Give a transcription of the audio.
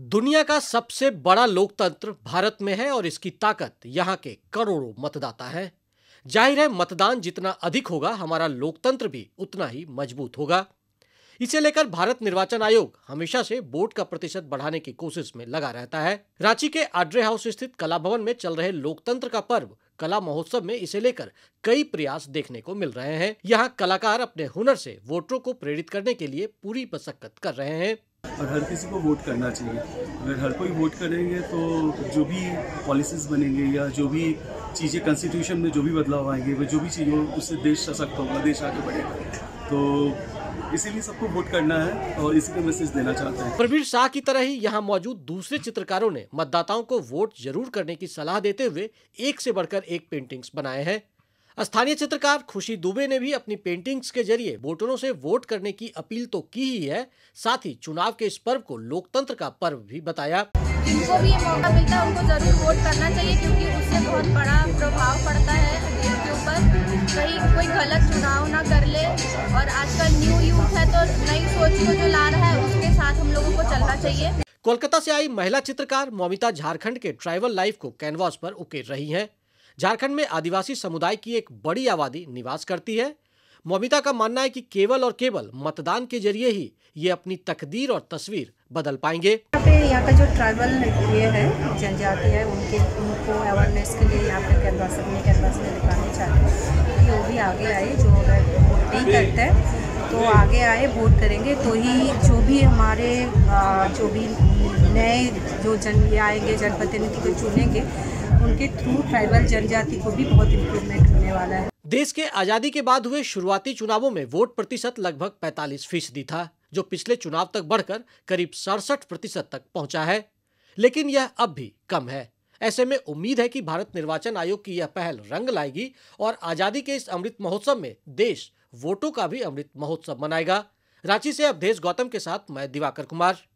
दुनिया का सबसे बड़ा लोकतंत्र भारत में है और इसकी ताकत यहाँ के करोड़ों मतदाता है। जाहिर है, मतदान जितना अधिक होगा, हमारा लोकतंत्र भी उतना ही मजबूत होगा। इसे लेकर भारत निर्वाचन आयोग हमेशा से वोट का प्रतिशत बढ़ाने की कोशिश में लगा रहता है। रांची के आड्रे हाउस स्थित कला भवन में चल रहे लोकतंत्र का पर्व कला महोत्सव में इसे लेकर कई प्रयास देखने को मिल रहे हैं। यहाँ कलाकार अपने हुनर से वोटरों को प्रेरित करने के लिए पूरी मशक्कत कर रहे हैं। और हर किसी को वोट करना चाहिए। अगर हर कोई वोट करेंगे तो जो भी पॉलिसीज़ बनेंगे या जो भी चीज़ें कॉन्स्टिट्यूशन में जो भी बदलाव आएंगे, वो जो भी चीज़ें उससे देश सशक्त होगा, देश आगे बढ़ेगा। तो इसीलिए सबको वोट करना है और इसी का मैसेज देना चाहते हैं। प्रवीण शाह की तरह ही यहाँ मौजूद दूसरे चित्रकारों ने मतदाताओं को वोट जरूर करने की सलाह देते हुए एक से बढ़कर एक पेंटिंग्स बनाए हैं। स्थानीय चित्रकार खुशी दुबे ने भी अपनी पेंटिंग्स के जरिए वोटरों से वोट करने की अपील तो की ही है, साथ ही चुनाव के इस पर्व को लोकतंत्र का पर्व भी बताया। जिनको भी ये मौका मिलता है उनको जरूर वोट करना चाहिए, क्योंकि उससे बहुत बड़ा प्रभाव पड़ता है देश के ऊपर। कहीं कोई गलत चुनाव ना कर ले। और आजकल न्यू यूथ है तो नई सोच को जो ला रहा है उसके साथ हम लोगों को चलना चाहिए। कोलकाता से आई महिला चित्रकार मौमिता झारखंड के ट्राइबल लाइफ को कैनवास पर उकेर रही हैं। झारखंड में आदिवासी समुदाय की एक बड़ी आबादी निवास करती है। मौमिता का मानना है कि केवल और केवल मतदान के जरिए ही ये अपनी तकदीर और तस्वीर बदल पाएंगे। यहाँ का जो ट्राइबल ये है, जनजाति है, उनको अवेयरनेस के लिए यहाँ पे कैनवास में दिखाना चाहते हैं कि वो भी आगे आए। जो अगर वोट नहीं करते हैं तो आगे आए, वोट करेंगे तो ही जो भी हमारे जो भी नए जो आएंगे जनप्रतिनिधि को चुनेंगे, उनके थ्रू ट्राइबल जनजाति को भी बहुत इम्प्रूवमेंट होने वाला है। देश के आजादी के बाद हुए शुरुआती चुनावों में वोट प्रतिशत लगभग 45% था, जो पिछले चुनाव तक बढ़कर करीब 67% तक पहुंचा है। लेकिन यह अब भी कम है। ऐसे में उम्मीद है कि भारत निर्वाचन आयोग की यह पहल रंग लाएगी और आजादी के इस अमृत महोत्सव में देश वोटों का भी अमृत महोत्सव मनाएगा। रांची से अवधेश गौतम के साथ मैं दिवाकर कुमार।